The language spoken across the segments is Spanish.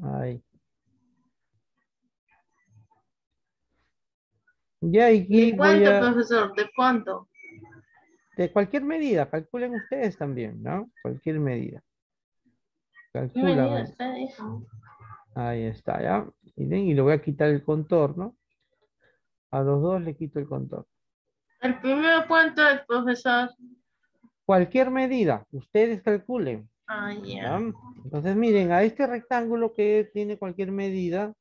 Ahí. Ya aquí ¿De voy cuánto, a, profesor? ¿De cuánto? de cualquier medida, calculen ustedes también, ¿no? Cualquier medida. ¿Qué Calculan medida ahí. usted dijo? Ahí está, ¿ya? Miren, y le voy a quitar el contorno. A los dos le quito el contorno. ¿El primero cuánto es, profesor? Cualquier medida, ustedes calculen, Ah, ¿ya? ya. Entonces, miren, a este rectángulo que tiene cualquier medida,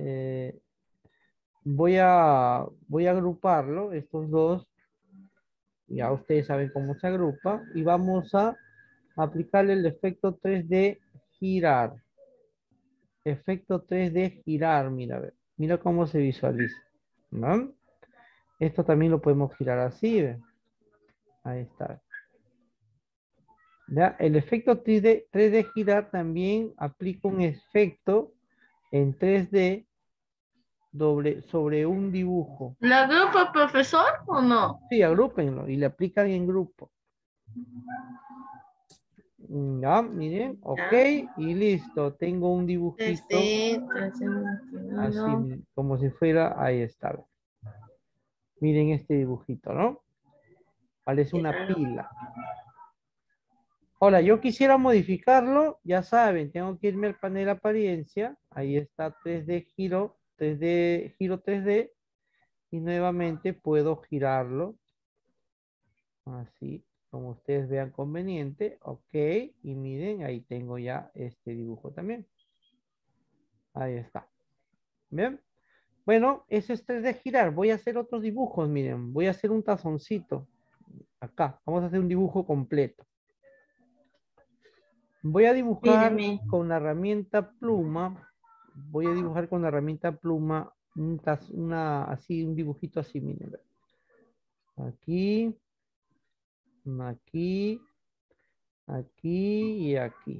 voy a agruparlo, estos dos, ya ustedes saben cómo se agrupa, y vamos a aplicarle el efecto 3D girar. Efecto 3D girar, mira, a ver, mira cómo se visualiza, ¿no? Esto también lo podemos girar así, ¿ve? Ahí está. ¿Ya? El efecto 3D girar también aplica un efecto en 3D sobre un dibujo. ¿La grupo, profesor, o no? Sí, agrúpenlo y le aplican en grupo. Ya, miren, ok, Ya. y listo. Tengo un dibujito Desde así 321. como si fuera, ahí está. Miren este dibujito, ¿no? Parece Qué una raro. pila. Ahora, yo quisiera modificarlo, ya saben, tengo que irme al panel apariencia. Ahí está 3D giro, 3D giro 3D. Y nuevamente puedo girarlo así como ustedes vean conveniente. Ok, y miren, ahí tengo ya este dibujo también. Ahí está. ¿Bien? Bueno, ese es 3D girar. Voy a hacer otros dibujos, miren. Voy a hacer un tazoncito. Acá, vamos a hacer un dibujo completo. Voy a dibujar Míreme. con la herramienta pluma. Voy a dibujar con la herramienta pluma así, un dibujito así, miren. Aquí, aquí, aquí y aquí.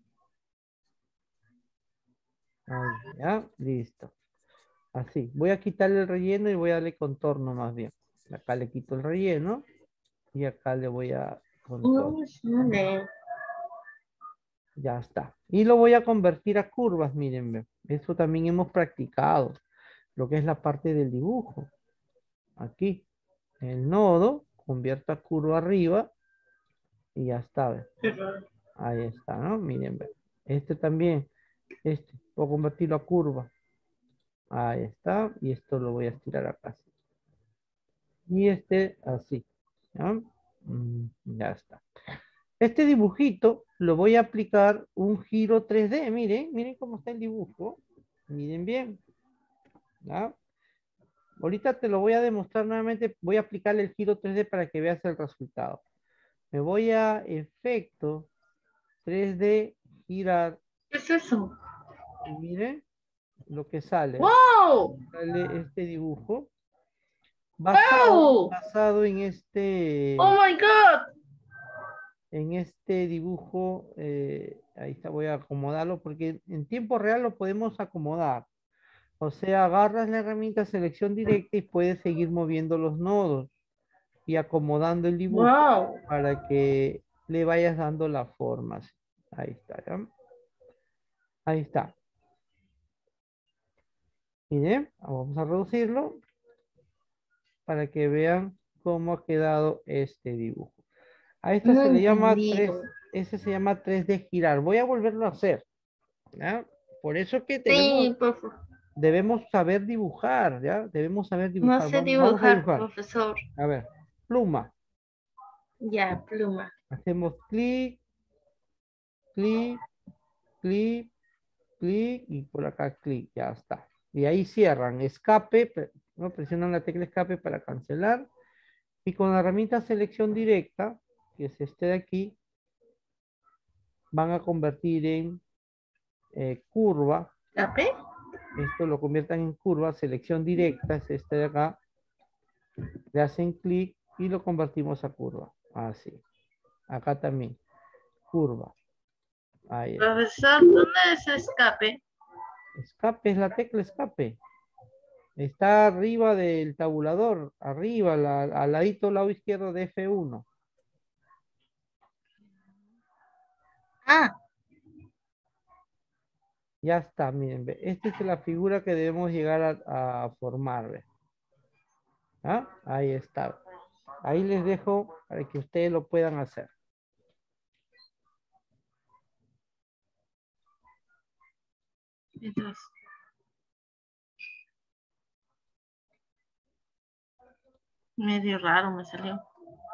Ahí, ya, listo. Así. Voy a quitarle el relleno y voy a darle contorno más bien. Acá le quito el relleno y acá le voy a contorno. Vale. Ya está. Y lo voy a convertir a curvas, miren. Ve. Eso también hemos practicado. Lo que es la parte del dibujo. Aquí. El nodo, convierto a curva arriba y ya está. Ve. Qué raro. Ahí está, ¿no? Miren, ve. Este también. Este. Puedo convertirlo a curva. Ahí está. Y esto lo voy a estirar acá. Y este así. ¿Ya? Ya está. Este dibujito lo voy a aplicar un giro 3D. Miren, miren cómo está el dibujo. Miren bien. ¿Ya? Ahorita te lo voy a demostrar nuevamente. Voy a aplicarle el giro 3D para que veas el resultado. Me voy a efecto 3D girar. ¿Qué es eso? Y miren lo que sale. ¡Wow! Sale este dibujo ¡Wow! basado en este ¡Oh my God! dibujo, ahí está, voy a acomodarlo porque en tiempo real lo podemos acomodar. O sea, agarras la herramienta selección directa y puedes seguir moviendo los nodos y acomodando el dibujo ¡Wow! para que le vayas dando la forma. Así. Ahí está, ¿ya? Ahí está. Miren, vamos a reducirlo para que vean cómo ha quedado este dibujo. A esto No se le llama entendido. ese se llama 3D girar. Voy a volverlo a hacer. ¿Ya? Por eso que Sí, por favor. debemos saber dibujar, ¿ya? Debemos saber No dibujar. sé Vamos a dibujar, dibujar. profesor. A ver, pluma. Ya, pluma. Hacemos clic, clic, clic, clic y por acá clic, ya está. Y ahí cierran, escape, ¿no? Presionan la tecla escape para cancelar. Y con la herramienta selección directa, que es este de aquí, van a convertir en curva. ¿Cape? Esto lo conviertan en curva, selección directa, es este de acá. Le hacen clic y lo convertimos a curva. Así. Acá también. Curva. Ahí está. Profesor, ¿dónde es escape? Escape es la tecla escape. Está arriba del tabulador. Arriba, al ladito, lado izquierdo de F1. Ah, Ya está, miren, ve. Esta es la figura que debemos llegar a formar, ve. ¿Ah? Ahí está. Ahí les dejo para que ustedes lo puedan hacer. Entonces, medio raro me salió.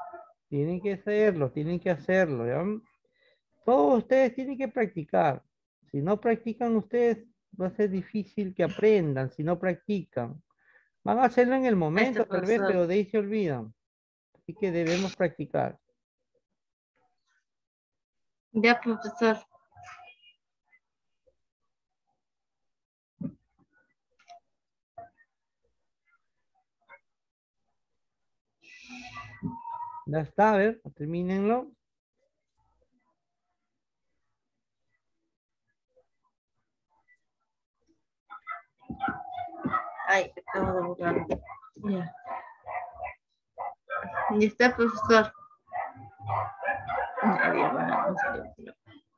Tienen que hacerlo, ¿ya? Todos ustedes tienen que practicar. Si no practican ustedes, va a ser difícil que aprendan si no practican. Van a hacerlo en el Este momento, tal vez, profesor. pero de ahí se olvidan. Así que debemos practicar. Ya, profesor. Ya está, a ver, termínenlo. Ay, acabo de borrar. Ya. Ya está, profesor. Ya, bueno, no salió.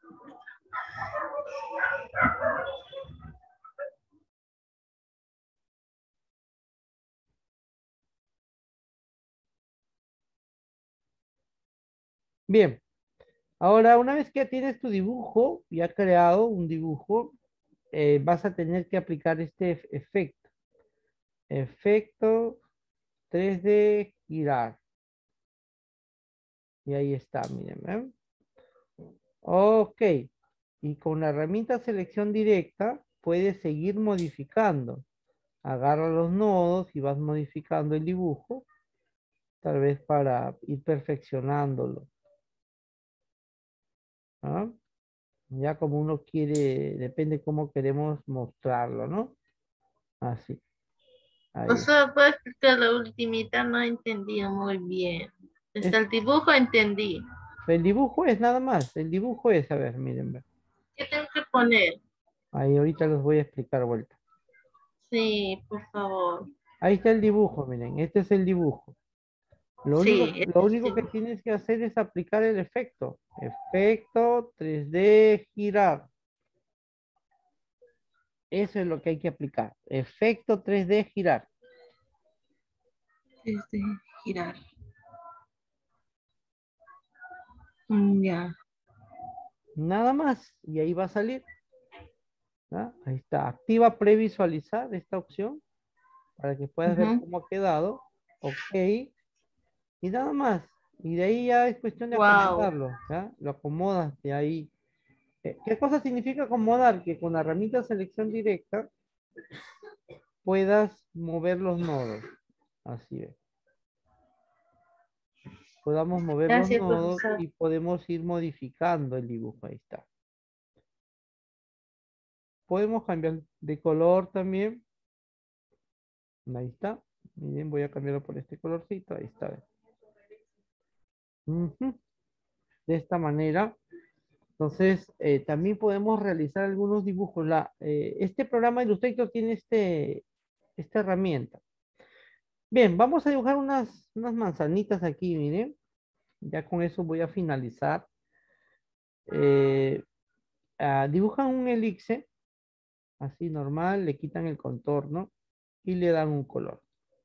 Bien, ahora una vez que ya tienes tu dibujo, ya creado un dibujo, vas a tener que aplicar este efecto. Efecto 3D girar. Y ahí está, miren, ¿ven? Ok. Y con la herramienta selección directa puedes seguir modificando. Agarra los nodos y vas modificando el dibujo, tal vez para ir perfeccionándolo. ¿Ah? Ya como uno quiere, depende cómo queremos mostrarlo, ¿no? Así, ahí. Profesor, ¿puedo explicar la ultimita? No he entendido muy bien. Es, Desde el dibujo entendí. el dibujo es nada más, el dibujo es, a ver, miren, ve. ¿Qué tengo que poner? Ahí ahorita los voy a explicar vuelta. Sí, por favor. Ahí está el dibujo, miren, este es el dibujo. Sí, Lo único sí. que tienes que hacer es aplicar el efecto. Efecto 3D girar. Eso es lo que hay que aplicar. Efecto 3D girar. Desde girar. Ya. Nada más. Y ahí va a salir. ¿Ah? Ahí está. Activa previsualizar esta opción para que puedas ver cómo ha quedado. Ok. Y nada más. Y de ahí ya es cuestión de Wow. acomodarlo. ¿Ya? Lo acomodas de ahí. ¿Qué cosa significa acomodar? Que con la herramienta selección directa puedas mover los nodos. Así es. Podamos mover los Gracias, nodos profesor. y podemos ir modificando el dibujo. Ahí está. Podemos cambiar de color también. Ahí está. Miren, voy a cambiarlo por este colorcito. Ahí está. Ujú. De esta manera. Entonces, también podemos realizar algunos dibujos. Este programa Illustrator tiene esta herramienta. Bien, vamos a dibujar unas manzanitas aquí, miren. Ya con eso voy a finalizar. Eh, dibujan un elixir, así normal, le quitan el contorno y le dan un color.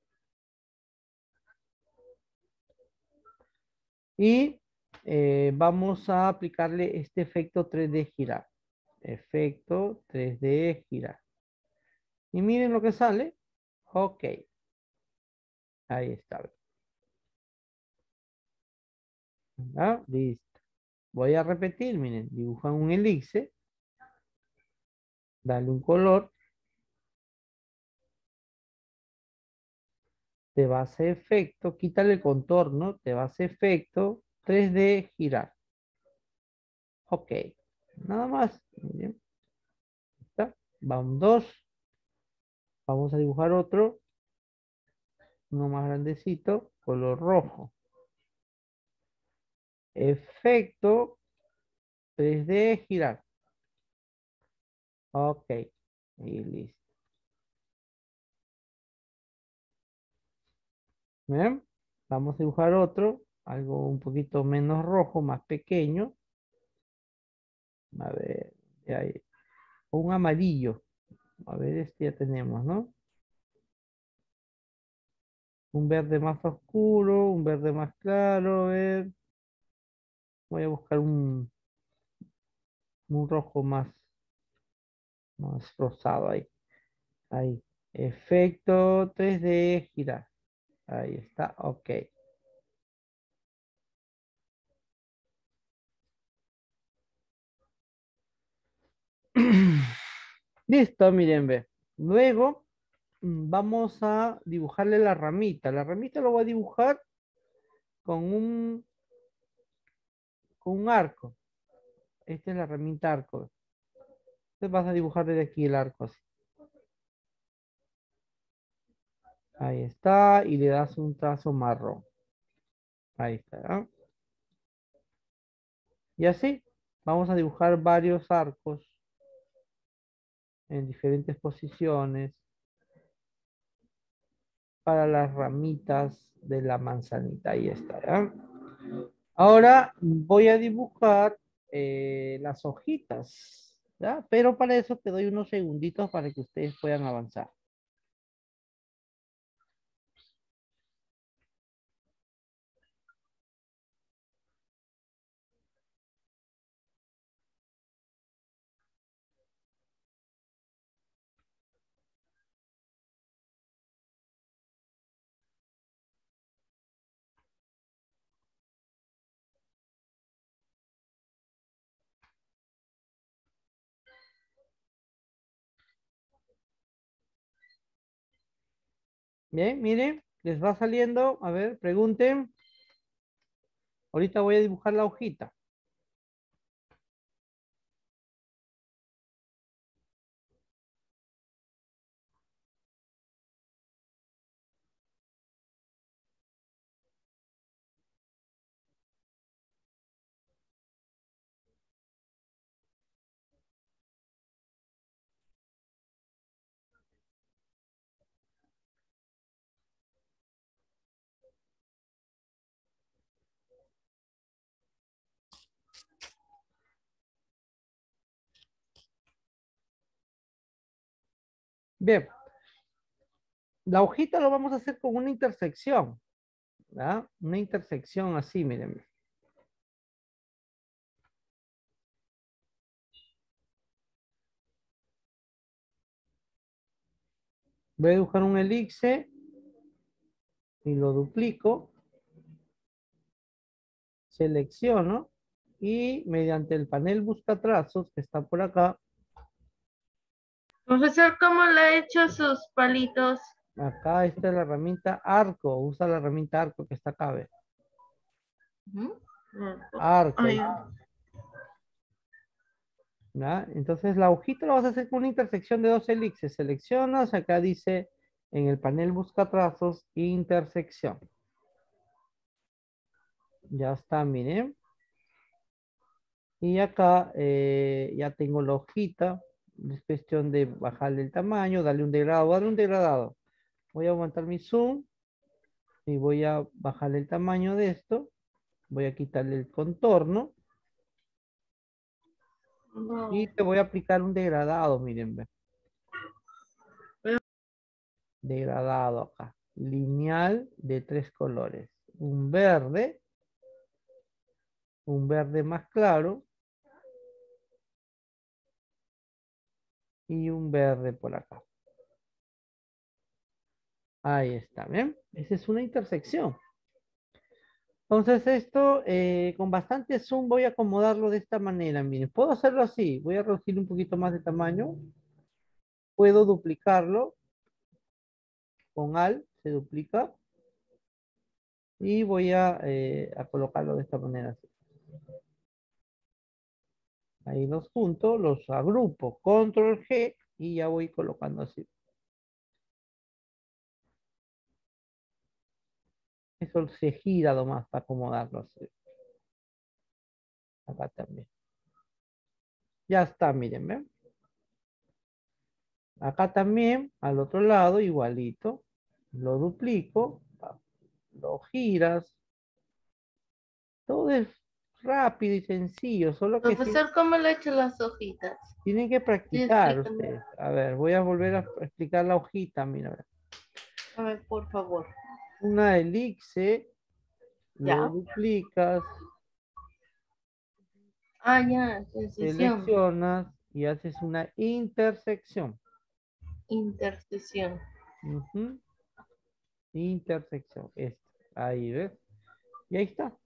Y vamos a aplicarle este efecto 3D girar. Efecto 3D girar. Y miren lo que sale. Ok, ahí está. ¿Ya? Listo. Voy a repetir, miren, dibujan un elixir, dale un color, te va a hacer efecto, quítale el contorno, te va a hacer efecto 3D girar. Ok, nada más. Miren, está. Van dos. Vamos a dibujar otro, uno más grandecito, color rojo. Efecto 3D girar. Ok, y listo. ¿Ven? Vamos a dibujar otro, algo un poquito menos rojo, más pequeño. A ver, ahí. o un amarillo. A ver, este ya tenemos, ¿no? Un verde más oscuro, un verde más claro, a ver. Voy a buscar un rojo más rosado ahí. Ahí. Efecto 3D, girar. Ahí está, ok. Listo, miren, ve. Luego vamos a dibujarle la ramita. La ramita lo voy a dibujar con un arco. Esta es la herramienta arco. Entonces vas a dibujar desde aquí el arco así. Ahí está. Y le das un trazo marrón. Ahí está. ¿Ah? Y así vamos a dibujar varios arcos en diferentes posiciones para las ramitas de la manzanita. Ahí está. ¿Ya? Ahora voy a dibujar las hojitas. ¿Ya? Pero para eso te doy unos segunditos para que ustedes puedan avanzar. Bien, miren, les va saliendo. A ver, pregunten. Ahorita voy a dibujar la hojita. Bien, la hojita lo vamos a hacer con una intersección. ¿Ya? Una intersección así, miren. Voy a dibujar un elipse y lo duplico. Selecciono y mediante el panel busca trazos que está por acá, Profesor, ¿cómo le ha hecho sus palitos? acá está la herramienta arco, usa la herramienta arco que está acá, ve. Ujú. Arco, ahí Ay, está. ¿Ya? Entonces la hojita la vas a hacer con una intersección de dos elipses. Seleccionas, acá dice en el panel busca trazos, intersección. Ya está, miren. Y acá ya tengo la hojita. Es cuestión de bajarle el tamaño, darle un degradado, darle un degradado. Voy a aumentar mi zoom y voy a bajarle el tamaño de esto. Voy a quitarle el contorno y no. te voy a aplicar un degradado, miren, ve. Degradado acá. Lineal de 3 colores. Un verde más claro y un verde por acá. Ahí está, ¿bien? Esa es una intersección. Entonces esto, con bastante zoom voy a acomodarlo de esta manera, miren. Puedo hacerlo así, voy a reducir un poquito más de tamaño. Puedo duplicarlo con Alt, se duplica. Y voy a colocarlo de esta manera. Así. Ahí los junto, los agrupo, Control G y ya voy colocando así. Eso se gira nomás para acomodarlo así. Acá también. Ya está, miren, ¿ven? Acá también, al otro lado, igualito. Lo duplico, lo giras. Todo es rápido y sencillo, solo que Profesor, ¿cómo le he hecho las hojitas? tienen que Sí, practicar explícame. ustedes. A ver, voy a volver a explicar la hojita, mira. A ver, por favor. Una elipse, lo Ya. duplicas, Ah, ya, transición. seleccionas y haces una intersección. Intersección. Ujú, intersección. Ahí ves. Y ahí está.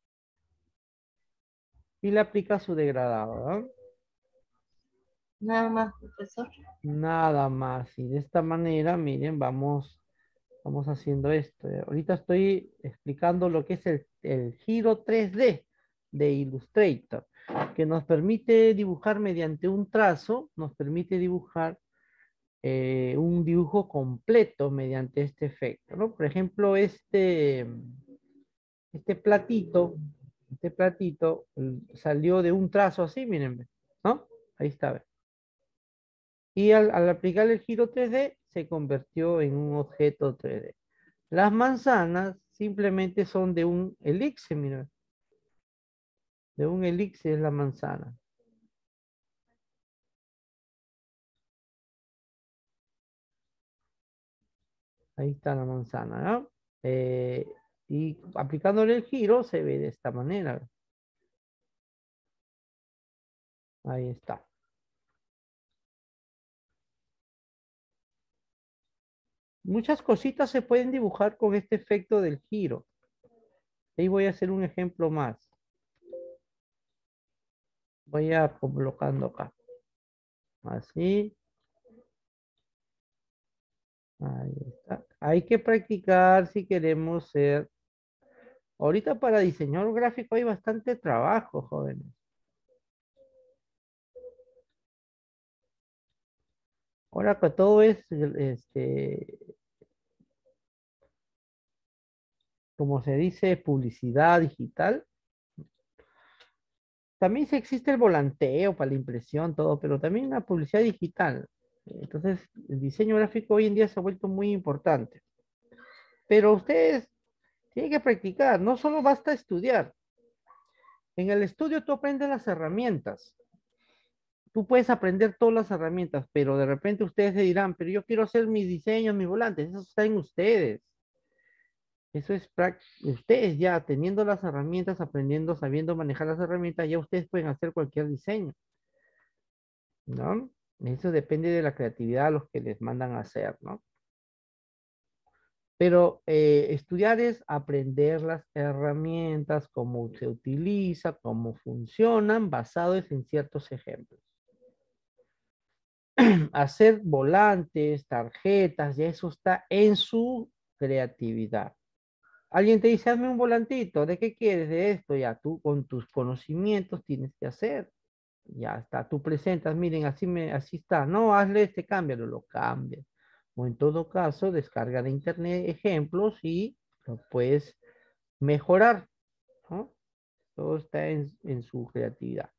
Y le aplica su degradado, ¿verdad? Nada más, profesor. Nada más. Y de esta manera, miren, vamos haciendo esto. Ahorita estoy explicando lo que es el giro 3D de Illustrator, que nos permite dibujar mediante un trazo, nos permite dibujar un dibujo completo mediante este efecto, ¿no? Por ejemplo, este platito, salió de un trazo así, miren, ¿no? Ahí está, ¿ve? Y al aplicar el giro 3D, se convirtió en un objeto 3D. Las manzanas simplemente son de un elixir, mira, de un elixir es la manzana. Ahí está la manzana, ¿no? Y aplicándole el giro se ve de esta manera. Ahí está. Muchas cositas se pueden dibujar con este efecto del giro. Ahí voy a hacer un ejemplo más. Voy a colocando acá. Así. Ahí está. Hay que practicar si queremos ser. Ahorita para diseñador gráfico hay bastante trabajo, jóvenes. Ahora que todo es, como se dice, publicidad digital. También sí existe el volanteo para la impresión, todo, pero también la publicidad digital. Entonces, el diseño gráfico hoy en día se ha vuelto muy importante. Pero ustedes tienen que practicar, no solo basta estudiar. En el estudio tú aprendes las herramientas. Tú puedes aprender todas las herramientas, pero de repente ustedes se dirán, pero yo quiero hacer mis diseños, mis volantes. Eso está en ustedes. Eso es ustedes ya teniendo las herramientas, aprendiendo, sabiendo manejar las herramientas, ya ustedes pueden hacer cualquier diseño, ¿no? Eso depende de la creatividad a los que les mandan a hacer, ¿no? Pero estudiar es aprender las herramientas, cómo se utiliza, cómo funcionan, basados en ciertos ejemplos. Hacer volantes, tarjetas, ya eso está en su creatividad. Alguien te dice, hazme un volantito, ¿de qué quieres? De esto, ya tú con tus conocimientos tienes que hacer. Ya está, tú presentas, miren, así está. No, hazle este, cámbialo, lo cambias. O en todo caso, descarga de internet ejemplos y lo puedes mejorar, ¿no? Todo está en su creatividad.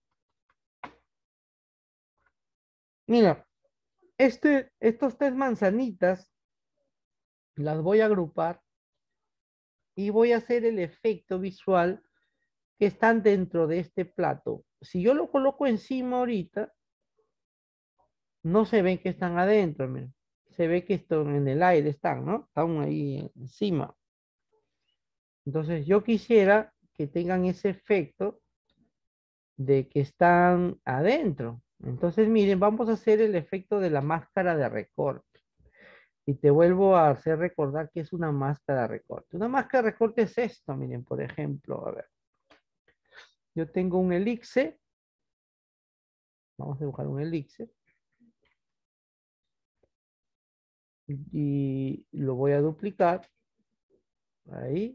Mira, estos tres manzanitas las voy a agrupar y voy a hacer el efecto visual que están dentro de este plato. Si yo lo coloco encima ahorita, no se ven que están adentro, miren. Se ve que están en el aire, están, ¿no? Están ahí encima. Entonces yo quisiera que tengan ese efecto de que están adentro. Entonces miren, vamos a hacer el efecto de la máscara de recorte. Y te vuelvo a hacer recordar que es una máscara de recorte. Una máscara de recorte es esto, miren, por ejemplo, a ver. Yo tengo un elixir. Vamos a dibujar un elixir. Y lo voy a duplicar. Ahí.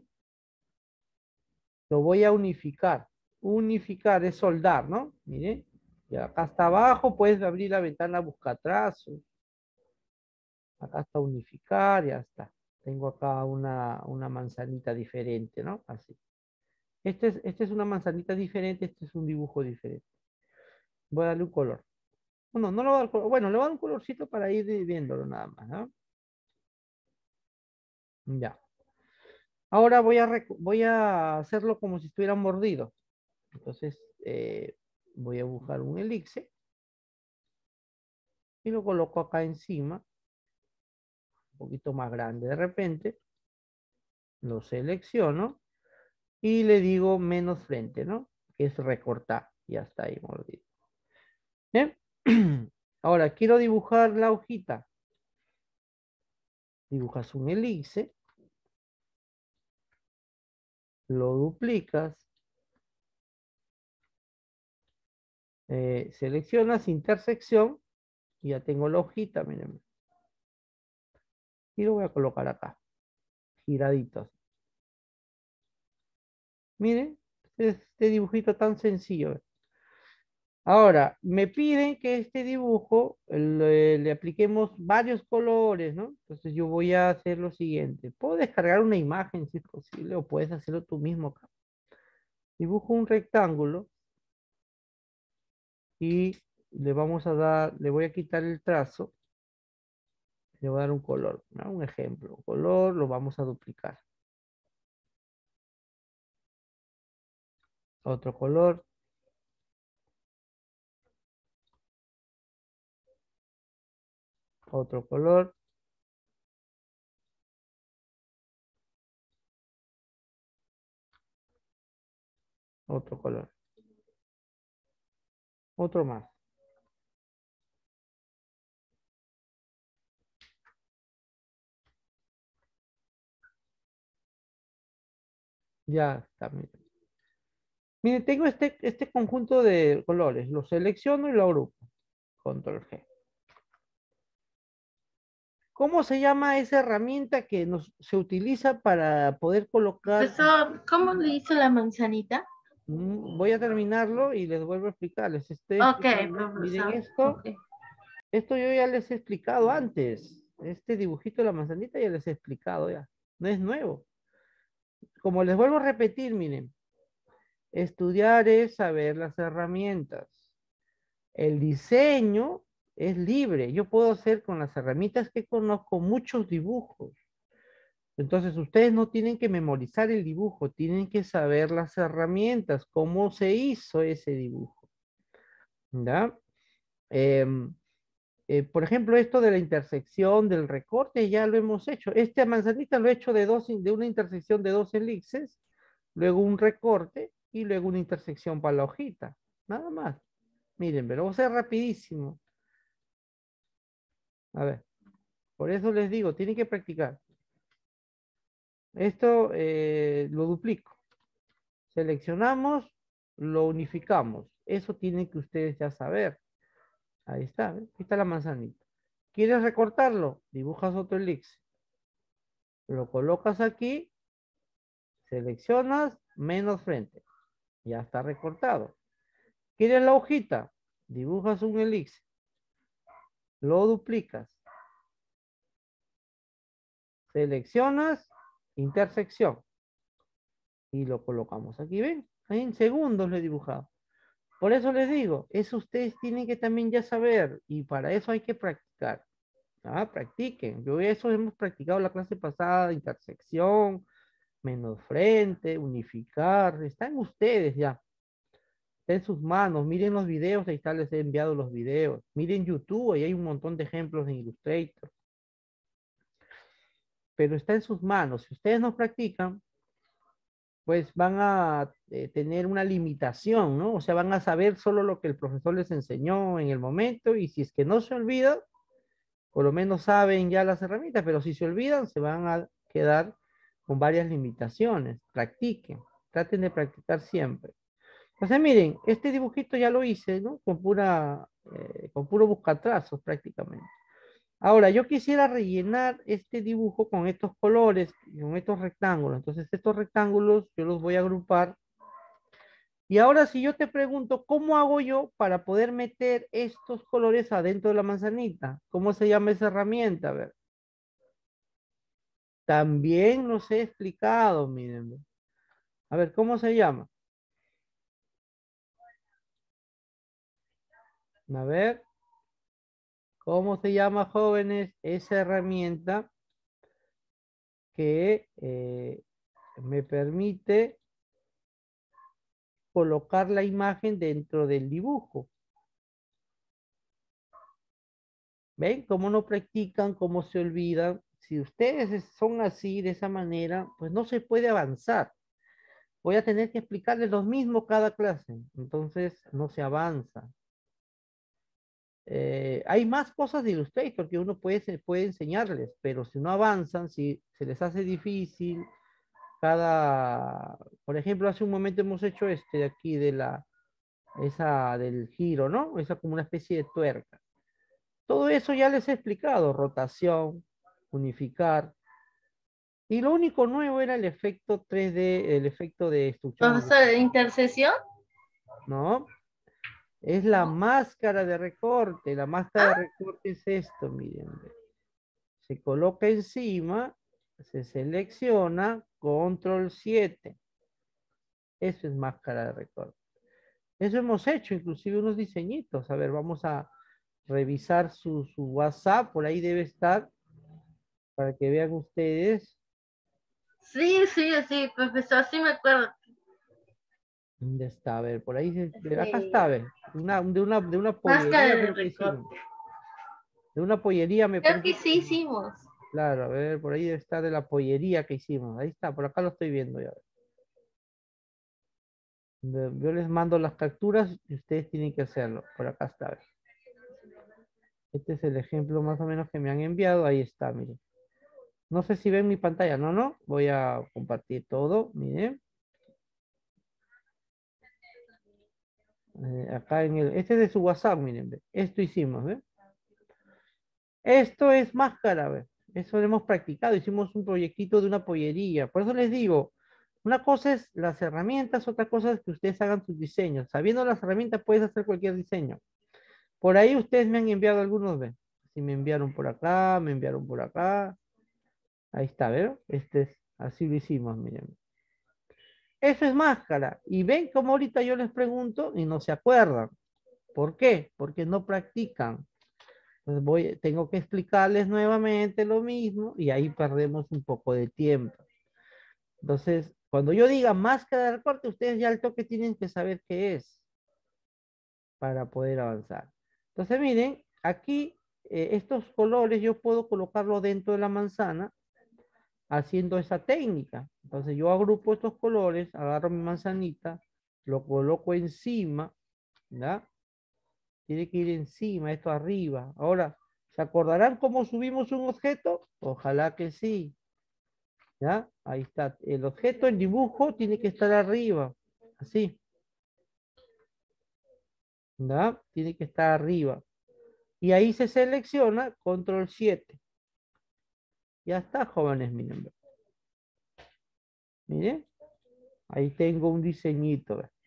Lo voy a unificar. Unificar es soldar, ¿no? Miren. Y acá hasta abajo puedes abrir la ventana busca trazos. Acá está unificar, ya está. Tengo acá una manzanita diferente, ¿no? Así. Este es una manzanita diferente, este es un dibujo diferente. Voy a darle un color. No, no le voy a dar color. Bueno, le voy a dar un colorcito para ir viéndolo nada más, ¿no? Ya. Ahora voy a hacerlo como si estuviera mordido. Entonces, voy a buscar un elixir y lo coloco acá encima, un poquito más grande de repente. Lo selecciono y le digo menos frente, ¿no? Que es recortar. Ya está ahí mordido. Bien. Ahora quiero dibujar la hojita. Dibujas un elixir, lo duplicas, seleccionas intersección y ya tengo la hojita, miren. Y lo voy a colocar acá, giraditos. Miren, este dibujito tan sencillo. Ahora, me piden que este dibujo le apliquemos varios colores, ¿no? Entonces yo voy a hacer lo siguiente. Puedo descargar una imagen si es posible o puedes hacerlo tú mismo acá. Dibujo un rectángulo y le voy a quitar el trazo, le voy a dar un color, ¿no? Un ejemplo, un color, lo vamos a duplicar. Otro color, otro color, otro color, otro más. Ya está, miren. Miren, tengo este conjunto de colores, lo selecciono y lo agrupo. Control G. ¿Cómo se llama esa herramienta que se utiliza para poder colocar? Profesor, ¿cómo le hizo la manzanita? Voy a terminarlo y les vuelvo a explicar. Les estoy Ok, explicando. Miren profesor. esto. Ok. Esto yo ya les he explicado antes. Este dibujito de la manzanita ya les he explicado ya. No es nuevo. Como les vuelvo a repetir, miren. Estudiar es saber las herramientas. El diseño es libre. Yo puedo hacer con las herramientas que conozco muchos dibujos. Entonces, ustedes no tienen que memorizar el dibujo, tienen que saber las herramientas, cómo se hizo ese dibujo. ¿Ya? Em, por ejemplo, esto de la intersección, del recorte, ya lo hemos hecho. Esta manzanita lo he hecho de una intersección de dos elipses, luego un recorte y luego una intersección para la hojita. Nada más. Miren, pero va a ser rapidísimo. A ver, por eso les digo, tienen que practicar. Esto lo duplico. Seleccionamos, lo unificamos. Eso tienen que ustedes ya saber. Ahí está, ¿ves? Ahí está la manzanita. ¿Quieres recortarlo? Dibujas otro elixir. Lo colocas aquí, seleccionas, menos frente. Ya está recortado. ¿Quieres la hojita? Dibujas un elixir. Lo duplicas. Seleccionas, intersección. Y lo colocamos aquí, ¿ven? Ahí en segundos lo he dibujado. Por eso les digo, eso ustedes tienen que también ya saber. Y para eso hay que practicar. Ah, practiquen. Yo eso hemos practicado la clase pasada, intersección, menos frente, unificar. Están ustedes ya. Está en sus manos. Miren los videos, ahí está, les he enviado los videos. Miren YouTube, ahí hay un montón de ejemplos en Illustrator. Pero está en sus manos. Si ustedes no practican, pues van a tener una limitación, ¿no? O sea, van a saber solo lo que el profesor les enseñó en el momento y si es que no se olvida, por lo menos saben ya las herramientas, pero si se olvidan, se van a quedar con varias limitaciones. Practiquen, traten de practicar siempre. Entonces, miren, este dibujito ya lo hice, ¿no? Con puro buscatrazos prácticamente. Ahora, yo quisiera rellenar este dibujo con estos colores, con estos rectángulos. Entonces, estos rectángulos yo los voy a agrupar. Y ahora, si yo te pregunto, ¿cómo hago yo para poder meter estos colores adentro de la manzanita? ¿Cómo se llama esa herramienta? A ver. También los he explicado, miren. A ver, ¿cómo se llama? A ver, ¿cómo se llama, jóvenes, esa herramienta que me permite colocar la imagen dentro del dibujo. ¿Ven cómo no practican, cómo se olvidan? Si ustedes son así, de esa manera, pues no se puede avanzar. Voy a tener que explicarles lo mismo cada clase. Entonces, no se avanza. Hay más cosas de Illustrator que uno puede enseñarles, pero si no avanzan, si se les hace difícil, por ejemplo, hace un momento hemos hecho este de aquí, esa del giro, ¿no? Esa como una especie de tuerca. Todo eso ya les he explicado, rotación, unificar. Y lo único nuevo era el efecto 3D, el efecto de destrucción, Profesor, ¿intercesión? ¿no? Es la máscara de recorte. La máscara de Ah, recorte es esto, miren. Se coloca encima, se selecciona, control 7. Eso es máscara de recorte. Eso hemos hecho, inclusive unos diseñitos. A ver, vamos a revisar su WhatsApp, por ahí debe estar, para que vean ustedes. sí, sí, sí, profesor, sí me acuerdo. ¿Dónde está? A ver, por ahí, acá está, a Sí. ver, de una Máscara pollería de creo que hicimos. recorte. De una pollería me Creo parece que que sí hicimos. hicimos. Claro, a ver, por ahí debe estar de la pollería que hicimos. Ahí está, por acá lo estoy viendo ya. Yo les mando las capturas y ustedes tienen que hacerlo. Por acá está. A ver. Este es el ejemplo más o menos que me han enviado. Ahí está, miren. No sé si ven mi pantalla. No, no. Voy a compartir todo. Miren. Acá este es de su WhatsApp, miren. Ve. Esto hicimos, ¿ven? Esto es máscara, ¿ven? Eso lo hemos practicado. Hicimos un proyectito de una pollería. Por eso les digo, una cosa es las herramientas, otra cosa es que ustedes hagan sus diseños. Sabiendo las herramientas puedes hacer cualquier diseño. Por ahí ustedes me han enviado algunos, ¿ven? Si me enviaron por acá, me enviaron por acá. Ahí está, ¿ven? Así lo hicimos, miren. Eso es máscara. Y ven cómo ahorita yo les pregunto y no se acuerdan. ¿Por qué? Porque no practican. Entonces tengo que explicarles nuevamente lo mismo y ahí perdemos un poco de tiempo. Entonces, cuando yo diga máscara de recorte, ustedes ya al toque tienen que saber qué es para poder avanzar. Entonces, miren, aquí estos colores yo puedo colocarlo dentro de la manzana haciendo esa técnica. Entonces, yo agrupo estos colores, agarro mi manzanita, lo coloco encima, ¿ya? Tiene que ir encima, esto arriba. Ahora, ¿se acordarán cómo subimos un objeto? Ojalá que sí. ¿Ya? Ahí está. El objeto, el dibujo, tiene que estar arriba. Así. ¿Ya? Tiene que estar arriba. Y ahí se selecciona control 7. Ya está, jóvenes, miren. Miren. Ahí tengo un diseñito. ¿Ve?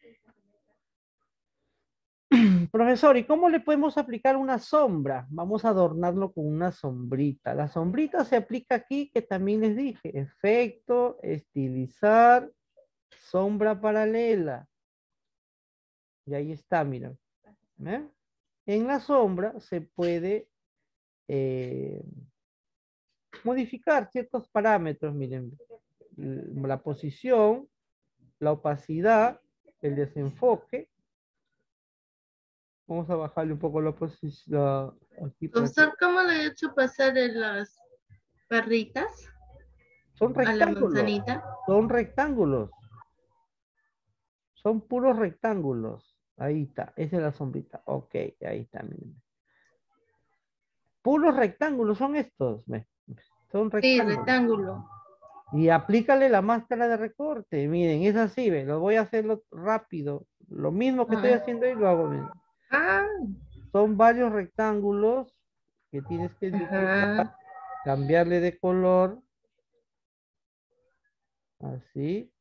Profesor, ¿y cómo le podemos aplicar una sombra? Vamos a adornarlo con una sombrita. La sombrita se aplica aquí, que también les dije. Efecto, estilizar, sombra paralela. Y ahí está, miren. ¿Ve? En la sombra se puede eh, modificar ciertos parámetros, miren. La posición, la opacidad, el desenfoque. Vamos a bajarle un poco la posición aquí para que Profesor, ¿cómo le he hecho pasar de las barritas son a la rectángulos, manzanita? son rectángulos, son puros rectángulos. Ahí está, esa es la sombrita. Ok, ahí está, miren. Puros rectángulos son estos, ¿ve? Son Sí, rectángulos. rectángulo. Y aplícale la máscara de recorte. Miren, es así, ¿ve? Lo voy a hacerlo rápido. Lo mismo que estoy Ah, haciendo ahí lo hago, miren. ah, Son varios rectángulos que tienes que duplicar, ajá. cambiarle de color, así.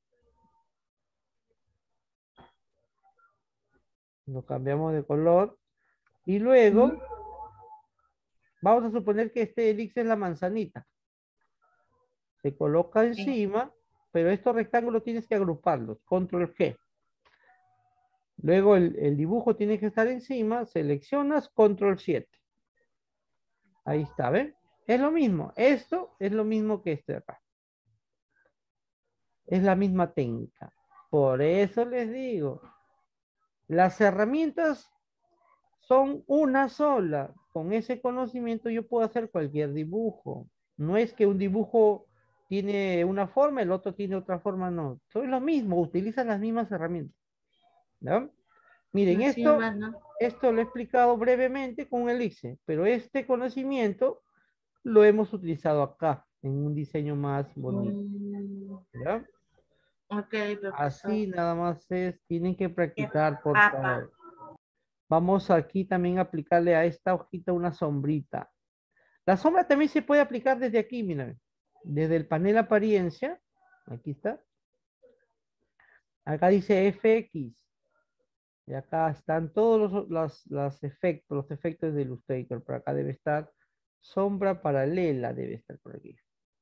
Lo cambiamos de color. Y Ujú. luego, vamos a suponer que este elixir es la manzanita. Se coloca Sí. encima, pero estos rectángulos tienes que agruparlos. Control G. Luego el dibujo tiene que estar encima, seleccionas Control 7. Ahí está, ¿ven? Es lo mismo. Esto es lo mismo que este de acá. Es la misma técnica. Por eso les digo, Las herramientas son una sola. Con ese conocimiento yo puedo hacer cualquier dibujo. No es que un dibujo tiene una forma, el otro tiene otra forma, no. Son lo mismo, utilizan las mismas herramientas. ¿Ya? Miren, Así nomás, ¿no? esto lo he explicado brevemente con Elixir, pero este conocimiento lo hemos utilizado acá, en un diseño más bonito. Mm, ¿Ya? ok, profesor. Así nada más es, tienen que Qué practicar, por papa. favor. Vamos aquí también a aplicarle a esta hojita una sombrita. La sombra también se puede aplicar desde aquí, miren. Desde el panel apariencia. Aquí está. Acá dice FX. Y acá están todos los efectos de Illustrator. Por acá debe estar sombra paralela, debe estar por aquí.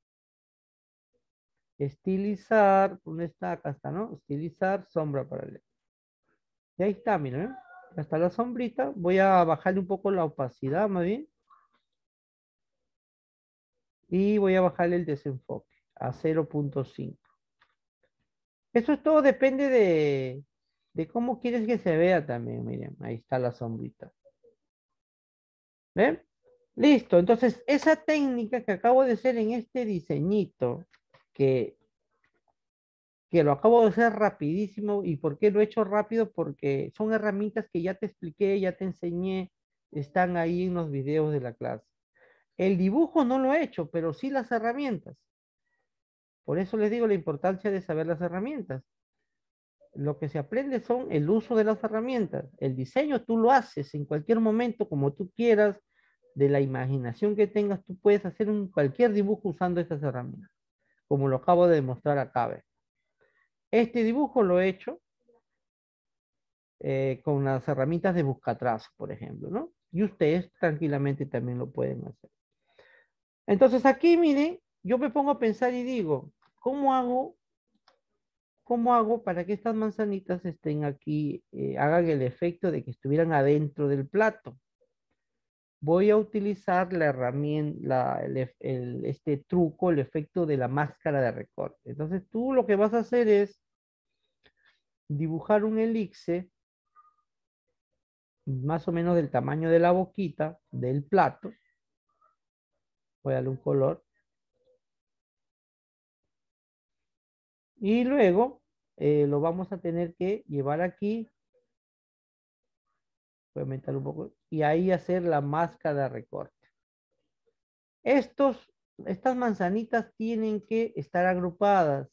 Estilizar, ¿dónde está? Acá está, ¿no? Estilizar, sombra paralela. Y ahí está, miren. Ya está la sombrita. Voy a bajarle un poco la opacidad, más bien. Y voy a bajarle el desenfoque a 0.5. Eso es todo, depende de cómo quieres que se vea también. Miren, ahí está la sombrita. ¿Ven? Listo. Entonces, esa técnica que acabo de hacer en este diseñito, que, que lo acabo de hacer rapidísimo. ¿Y por qué lo he hecho rápido? Porque son herramientas que ya te expliqué, ya te enseñé, están ahí en los videos de la clase. El dibujo no lo he hecho, pero sí las herramientas. Por eso les digo la importancia de saber las herramientas. Lo que se aprende son el uso de las herramientas. El diseño tú lo haces en cualquier momento, como tú quieras, de la imaginación que tengas, tú puedes hacer cualquier dibujo usando estas herramientas, como lo acabo de demostrar acá. ¿Ve? Este dibujo lo he hecho con las herramientas de buscatrazo, por ejemplo, ¿no? Y ustedes tranquilamente también lo pueden hacer. Entonces aquí, miren, yo me pongo a pensar y digo, ¿cómo hago para que estas manzanitas estén aquí, hagan el efecto de que estuvieran adentro del plato? Voy a utilizar la herramienta, este truco, el efecto de la máscara de recorte. Entonces tú lo que vas a hacer es dibujar un elixir más o menos del tamaño de la boquita del plato. Voy a darle un color. Y luego lo vamos a tener que llevar aquí. Voy a aumentar un poco. Y ahí hacer la máscara de recorte. Estas manzanitas tienen que estar agrupadas,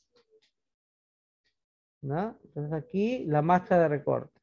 ¿no? Entonces aquí la máscara de recorte.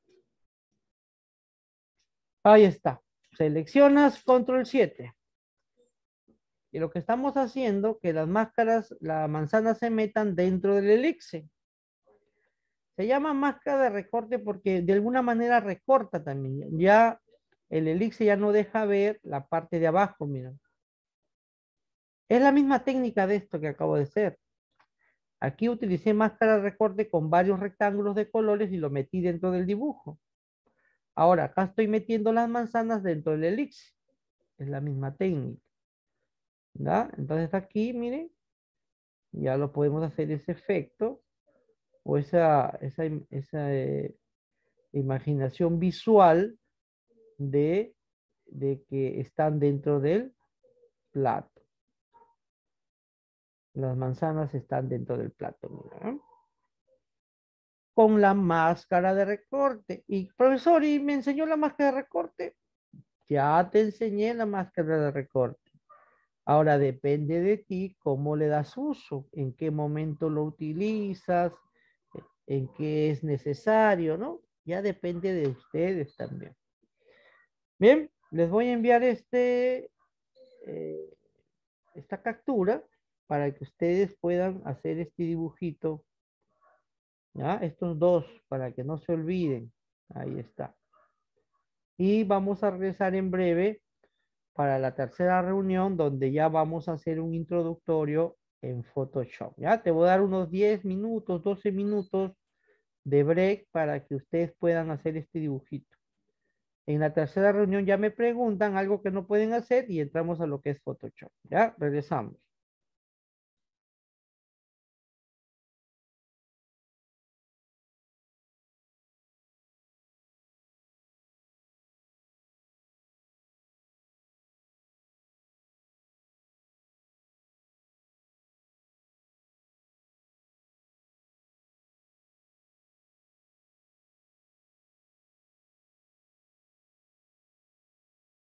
Ahí está. Seleccionas control 7. Y lo que estamos haciendo, que las máscaras, la manzana se metan dentro del elixir. Se llama máscara de recorte porque de alguna manera recorta también. Ya el elixir ya no deja ver la parte de abajo, miren. Es la misma técnica de esto que acabo de hacer. Aquí utilicé máscara de recorte con varios rectángulos de colores y lo metí dentro del dibujo. Ahora, acá estoy metiendo las manzanas dentro del elixir. Es la misma técnica. ¿Ya? Entonces aquí, miren, ya lo podemos hacer ese efecto o esa imaginación visual de, de que están dentro del plato. Las manzanas están dentro del plato, mira. Con la máscara de recorte. Y profesor, ¿y me enseñó la máscara de recorte? Ya te enseñé la máscara de recorte. Ahora depende de ti cómo le das uso, en qué momento lo utilizas, en qué es necesario, ¿no? Ya depende de ustedes también. Bien, les voy a enviar eh, esta captura para que ustedes puedan hacer este dibujito, ¿ya? Estos dos, para que no se olviden. Ahí está. Y vamos a regresar en breve para la tercera reunión donde ya vamos a hacer un introductorio en Photoshop. Ya te voy a dar unos 10 minutos, 12 minutos de break para que ustedes puedan hacer este dibujito. En la tercera reunión ya me preguntan algo que no pueden hacer y entramos a lo que es Photoshop. Ya, regresamos.